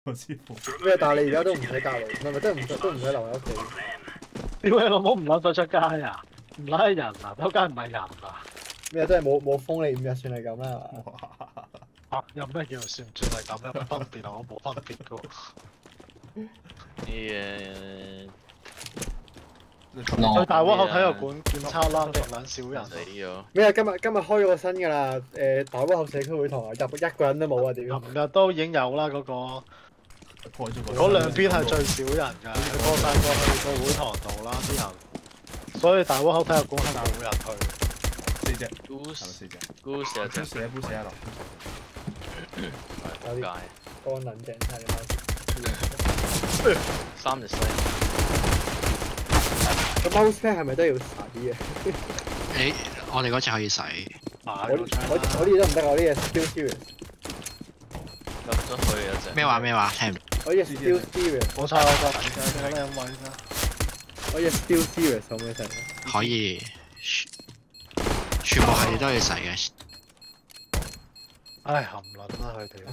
我師傅。 咩？但係你而家都唔使隔離，唔係咪真係都唔使留喺屋企？ 屌你老母唔撚使出街啊！唔拉人啊！周街唔係人啊！ 咩真係冇封你5日算係咁啦係嘛？ 啊！有咩叫算唔算係咁？有乜分別啊？我冇分別噶喎。去大窩口體育館檢測啦，極撚少人。 死咗。 咩啊？今日開咗個新㗎啦，大窩口社區會堂啊，入一個人都冇啊！屌！ 琴日都已經有啦，嗰個。嗰兩邊係最少人㗎，過晒過去個會堂度啦啲人，所以大窩口體育館係冇人去。 4隻 Goose 有隻寫杯寫落。 有啲乾撚淨晒嘅 3隻西。 個 mouse pad 係咪都要搽啲嘅？ 我哋嗰隻可以洗。 我啲都唔得，我啲嘢 still serious。 入咗去有隻。 咩話？聽唔到。 我啲嘢 still serious。 冇錯，你飲位先。 我啲嘢 still serious 可唔可以食？ 可以，全部係都要洗嘅。 唉，含撚啦佢哋。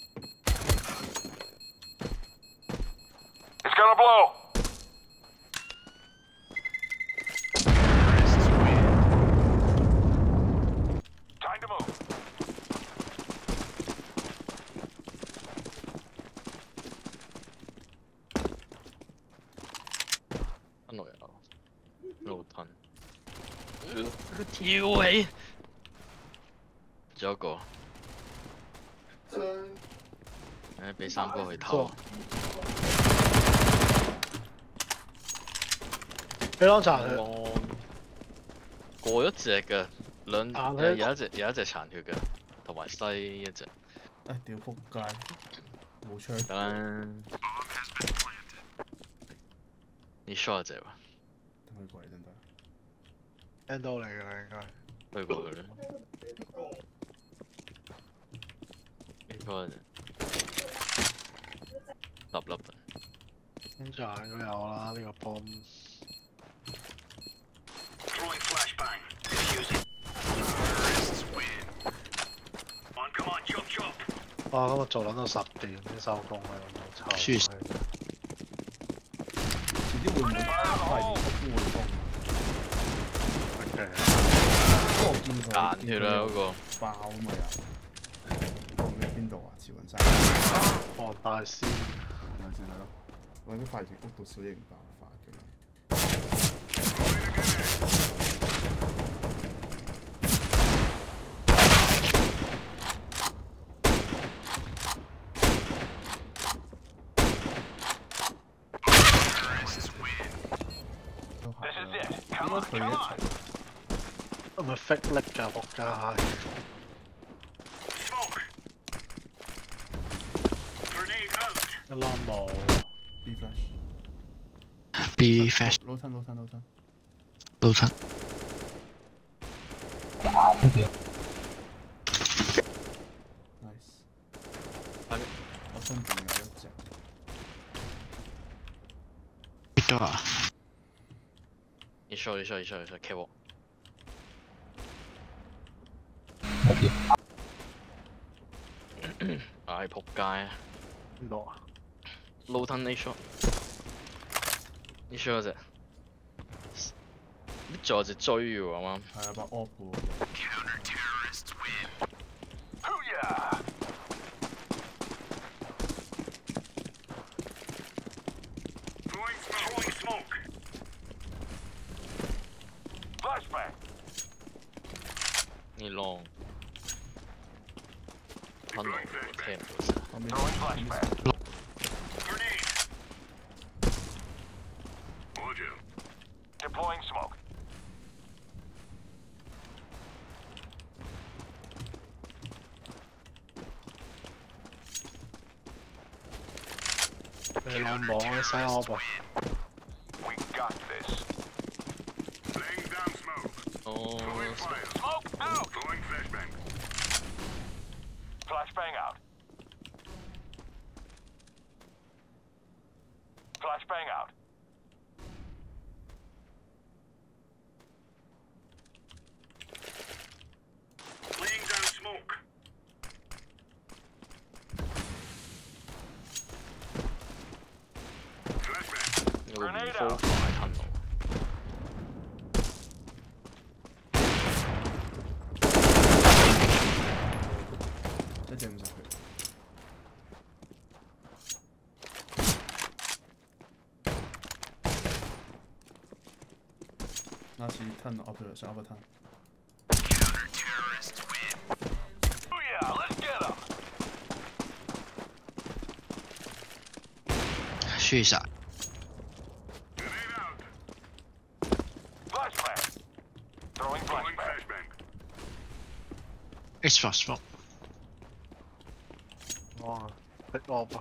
It's gonna blow. Time to move. 吞落嚟咯，一路吞。佢跳起，仲有一個。俾3哥去偷。 你攞殘血。 過咗隻嘅，有一隻殘血嘅，同埋西一隻。 屌仆街，冇槍。 等啦。你 short 隻喎。 等佢過嚟得唔得？ 聽到你㗎啦應該。 去過佢啦。應該。粒。 咁就應該有啦，呢個 bomb。哇！今日做撚到10點先收工啊，有冇輸。 遲啲會唔會快啲會封？不過我見佢眼血啦嗰個。 爆啊嘛又。放喺邊度啊？慈雲山。 黃大仙。 咪先係咯，揾啲快捷谷到小型爆發嘅。應該佢一齊。 係咪 fake 力㗎仆街？一粒冇。 B flash。 撈親。Nice。我身邊有一隻。 邊度啊？ 你 short catwalk。唉仆街啊！ 邊度啊？ 撈吞 A shot。你 short 隻。你仲有隻追喎啱啱。 係啊，把 op 喎。 你 long。吞落聽唔到聲。 Deploying smoke. 你老母嘅西歐噃。 We got this. Laying down smoke. Throwing fire. Smoke out. Throwing flashbang. Flashbang out. Flashbang out. Laying down smoke. 有個面科放喺吞路。 一隻50血。那是吞 upper 上 upper 吞。 Oh yeah, let's get him. 续杀， Grenade out. Flashbang. Throwing flashbang. X flash flash， 哇，逼我吧！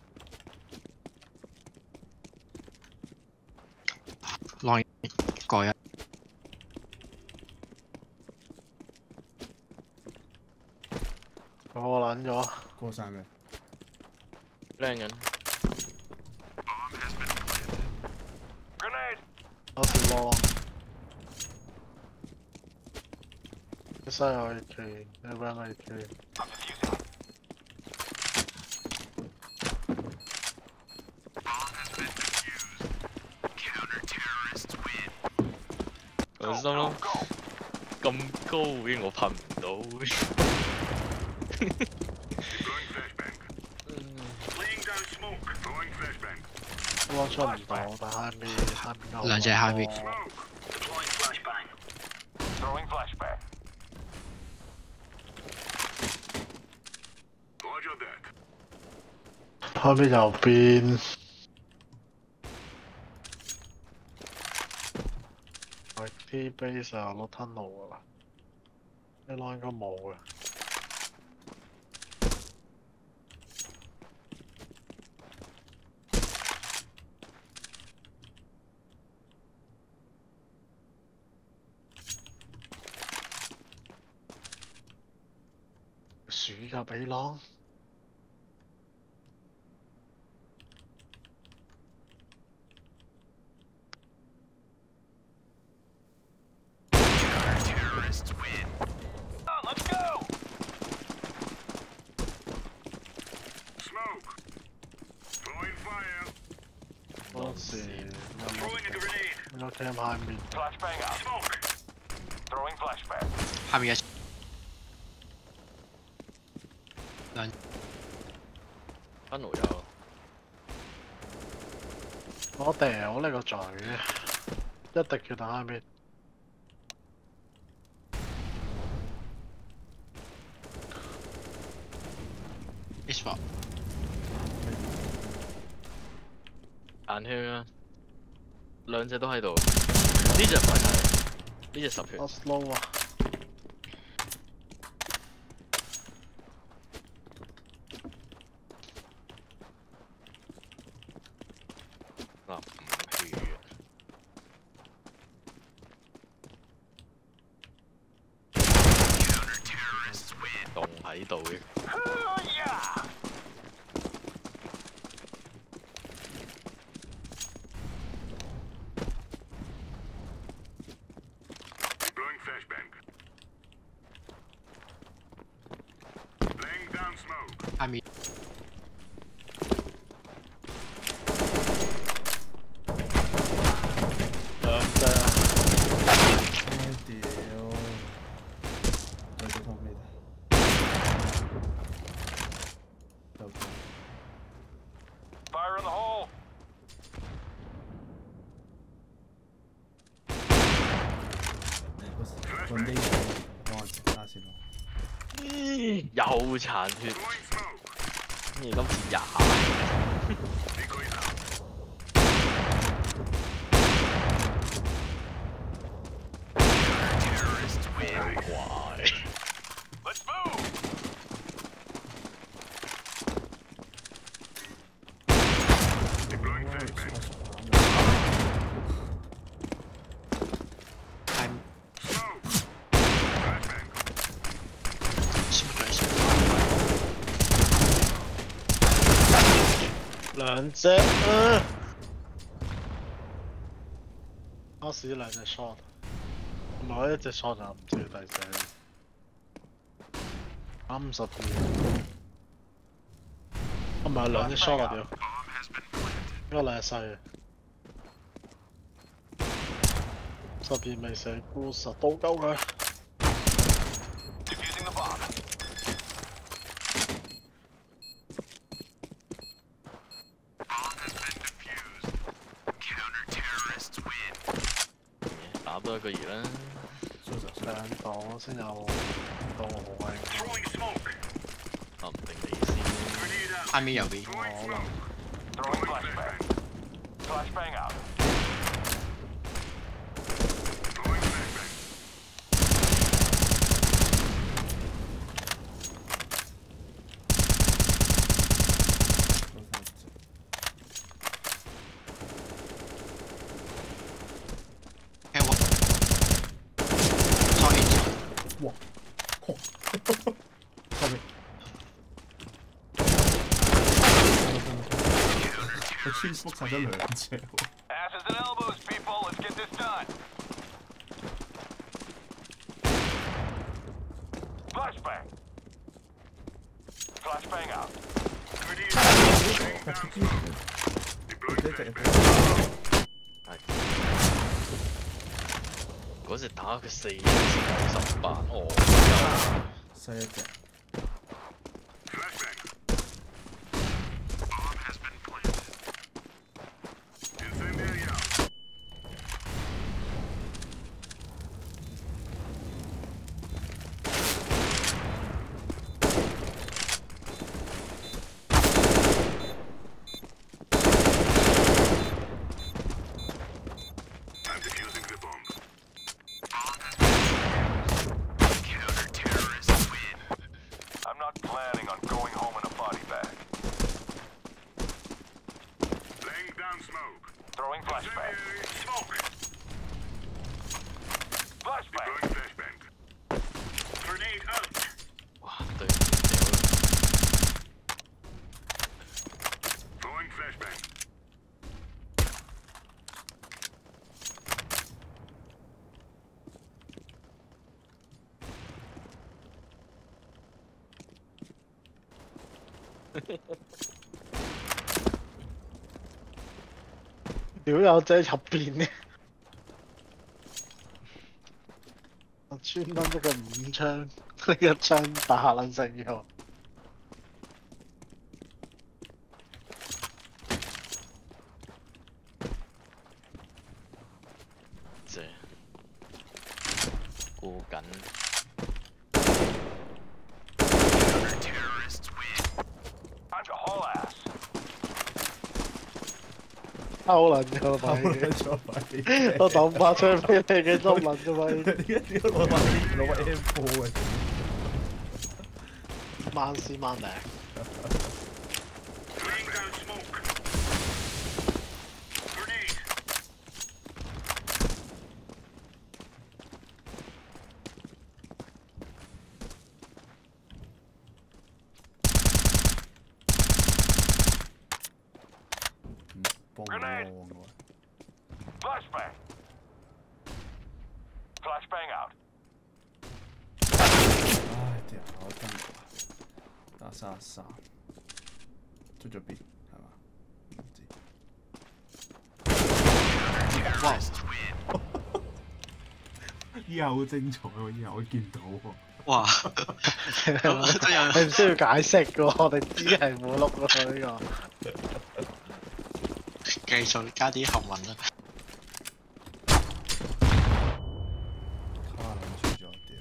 來過一， 我撚咗， 過晒未？ 靚緊， Grenade. 我條路。一西有 AK，一邊有 AK。 I'm defusing. 我心諗咁高嘅我噴唔到。 Throwing flashbang. Laying down smoke. Throwing flashbang. 我出唔到，但下面有。 兩隻下面 Smoke. Deploying flashbang. Throwing flashbang. Roger that. 下面右邊。T base 啊，落吞路噶啦，呢攞應該冇嘅。鼠嘅比朗。 Let's go. Smoke. Throwing fire. 當時 Throwing a grenade. 有 cam 下面。 Flashbang out. Smoke. Throwing flashbang. 下面一兩吞路有， 我掉你個嘴，一滴血打下面。 X flash， 眼圈啊，兩隻都喺度，呢隻唔係睇，呢隻10血。 我 slow 啊！ 嗱，5血，棟喺度嘅。 Yeah. Deploying flashbang. Laying down smoke. 下面兩隻啊！ 屌！對對方咩？ Fire in the hole. Foundation，幫我打先咯。 又殘血， Throwing smoke. 今次20。 Decoys out. 怪。 Let's move. Deploying flashbang. 下 Smoke. Flashbang. 兩隻我試兩隻 shot， 攞一隻 shot 就唔知第四。50秒，我唔係兩隻 shot 啊屌，呢個兩隻細嘅。 12未射孤實刀鳩佢。 Defusing the bomb. Bomb has been defused. Counter-terrorists win. 打多一個月啦。 兩檔先有到我位。 Throwing smoke. 唔定你先。 Grenade out. 下面有邊？ Throwing smoke. Throwing flashbang. Flashbang out. Throwing flashbang. sorry， 哇！後面。佢 cheese book 殺咗2隻喎。 Asses and elbows, people. Let's get this done. Flashbang. Flashbang out. Grenade out. Deploying flashbang. 嗰隻打佢4先98，哦， 西一隻。 Flashbang. Bomb has been planted. Incendiary out. I'm defusing the bomb. Bomb has been defused. Counter-terrorists win. I'm not planning on going home in a body bag. Laying down smoke. Throwing flashbang. Smoke. Flashbang. Deploying flashbang. Grenade out. 哇對， Throwing flashbang. Hãy屌有仔入邊嘅，我專登一個5槍，呢一槍打撚死我。 即係過緊。 Terrorists win. Time to haul ass. 偷撚咗把嘢，我抌把槍俾你嘅都撚咗把嘢， 點解攞把M4嘅？ 萬絲萬命。 Laying down smoke. Grenade. Grenade. Flashbang. Flashbang out. 唉，屌！我真係打33，出咗邊係嘛？唔知。 哇！ 以後好精彩喎！以後我見到喎。 哇！真有你唔需要解釋嘅喎，我哋知係冇碌咯呢個。 繼續加啲幸運啦。 卡撚住咗，屌！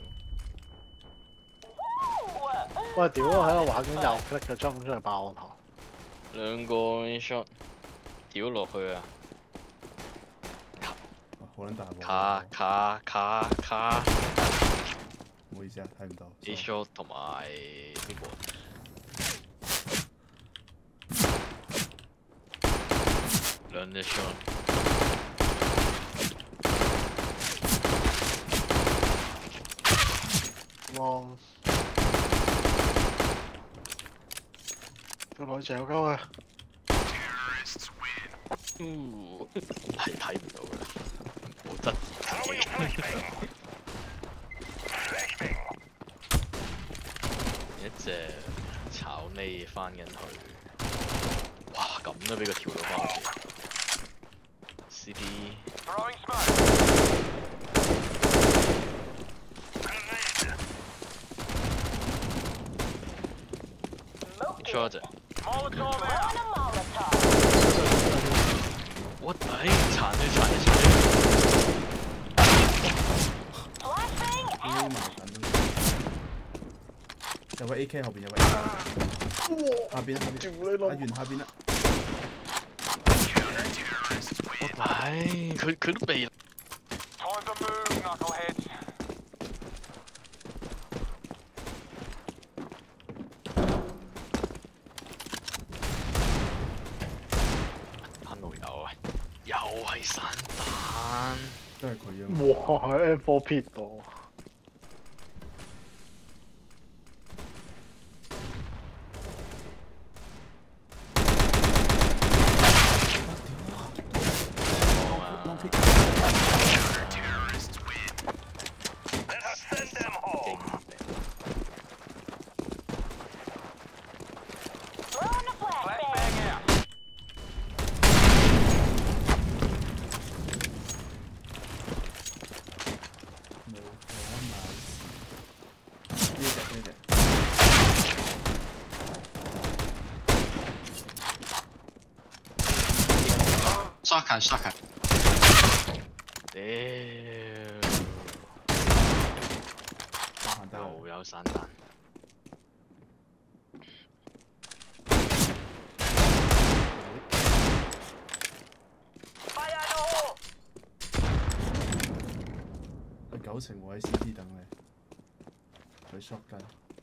喂，屌我喺度玩緊右 click 嘅裝出嚟爆我頭。 兩個 shot 屌落去啊！ 好撚大鑊！ 卡， 唔好意思啊，睇唔到。 A shot 同埋呢個。 兩隻 shot， 哇！個女仔好鳩啊！ 係睇唔到嘅，冇得。一隻炒呢翻緊去，哇咁都俾佢跳到翻去。CD。 Throwing smoke. 錯啫。 Molotov out. What？ 哎，殘咗。 瞄埋緊。有位 AK 後邊有位 AK， 下邊阿源下邊啦。 唉，佢都避。 Time to move, knuckleheads. 噴路有啊，又係散彈。 都係佢啊！ 哇！喺 M4 撇度。 Soccer。 屌，又有散彈。 佢9成會喺 CT 等你，佢 shot 緊。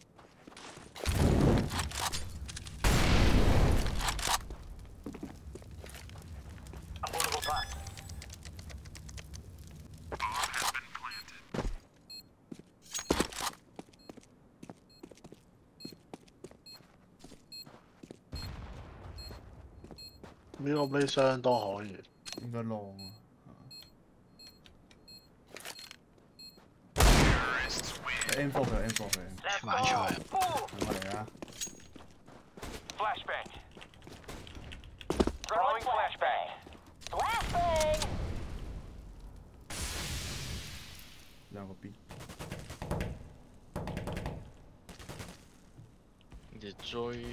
呢個機相當可以， 應該浪啊！M4 佢 M4 佢， 買菜啊！ 我嚟啊 Flashbang. Throwing flashbang. Flashbang. 兩個 B。 你追。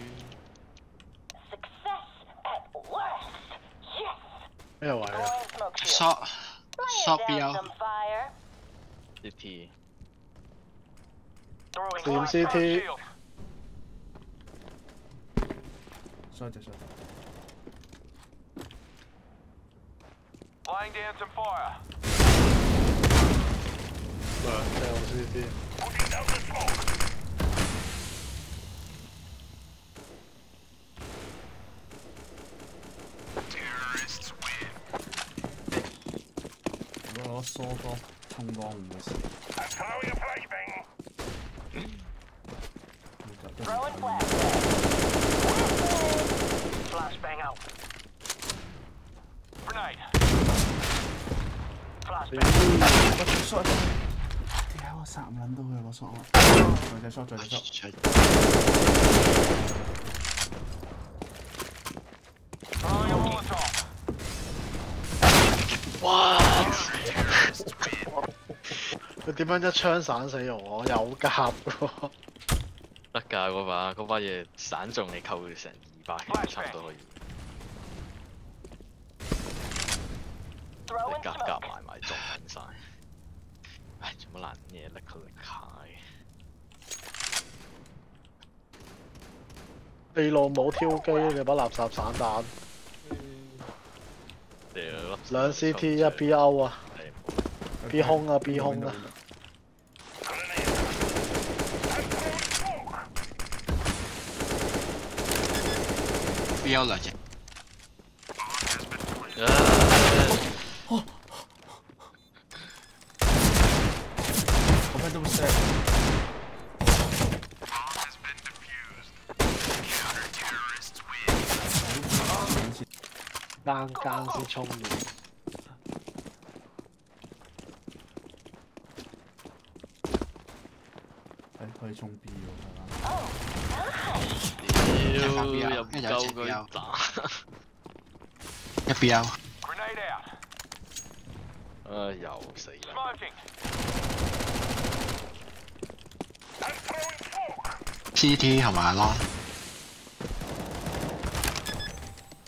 咩位啊 ？shot BL。 CT。 點 CT？ shot 就 shot。 Laying down some fire. 兩隻 CT。 Putting out the smoke. 攞梳多衝光唔會死。 I'm throwing a flashbang. Throwing flashbang out. Grenade. 我條 shot， 屌我殺唔撚到佢個 shot 啊！再隻 shot， 再隻 shot。 Throwing a Molotov. 哇！ 佢點樣一槍散死我？有夾喎！ 得㗎嗰把嘢散中你扣成200血差唔多可以。你夾埋中緊晒。唉，做乜爛嘢拎佢嚟開？ 地路冇挑機，你把垃圾散彈。兩 CT 一 B 歐啊 ！B 空啊 ！B 空啊！ BL 兩隻。 我咩都唔識。 間先衝完。 可以衝 B 喎， 屌，又唔夠佢打。 一 BL。 Grenade out. 又死啦！ Smoking. I'm throwing smoke. CT 同埋 long。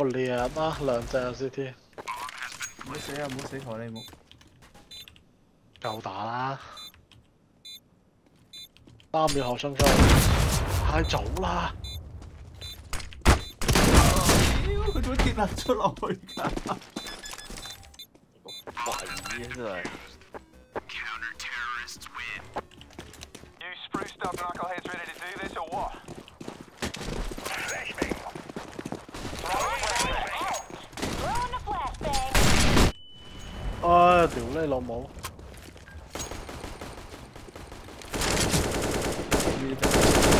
個獵啊，兩隻啊 CT， 唔好死啊！唔好死台你冇。 夠打啦！3秒後衝出，太早啦！ 屌，佢做乜跌撚出落去㗎？ 鬼嘅真係。 You spruced up knuckleheads ready to do this or what? Throwing the flashbang. 唉，屌你老母！ 呢隻，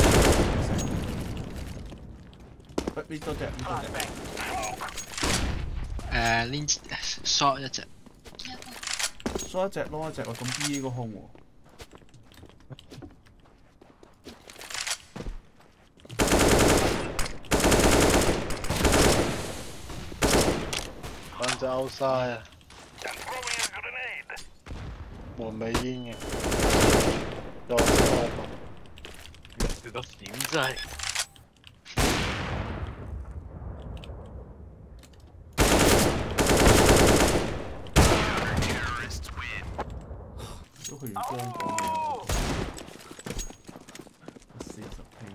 喂，呢多隻，呢多隻。 呢 short 一隻， 攞一隻，攞一隻，我咁 B 個空喎。 兩隻 outside 啊，門尾煙嘅，又你個閃真係。 都去完光講嘢，40拼，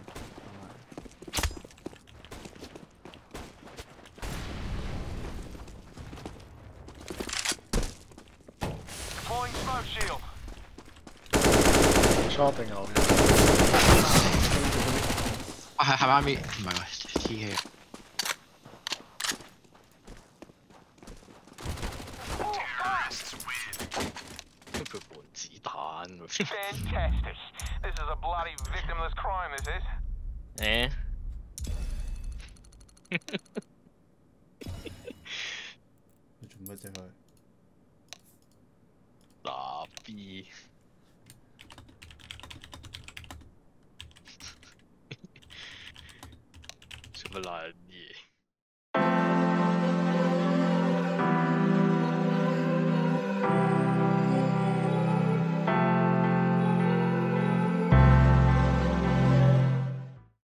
Deploying smoke shield. short 定有嘅， 係咪面？唔係喎，T K。 佢換子彈喎。 Fantastic. This is a bloody victimless crime, this is. 誒？ 你做乜啫佢？ 打 B。做乜爛